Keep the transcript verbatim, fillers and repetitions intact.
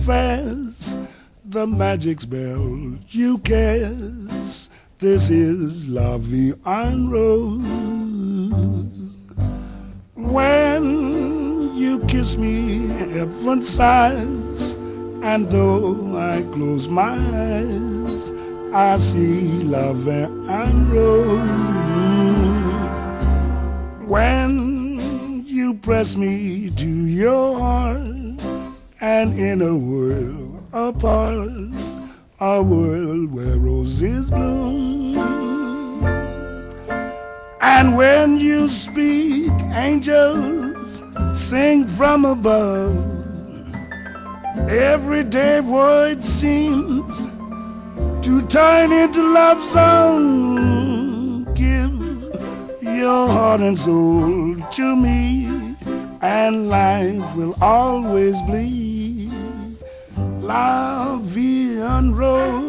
confess the magic spell you cast. This is La Vie en Rose. When you kiss me, heaven sighs, and though I close my eyes, I see La Vie en Rose. When you press me to your heart, and in a world apart, a world where roses bloom, and when you speak, angels sing from above. Everyday void seems to turn into love song. Give your heart and soul to me, and life will always be La Vie en Rose.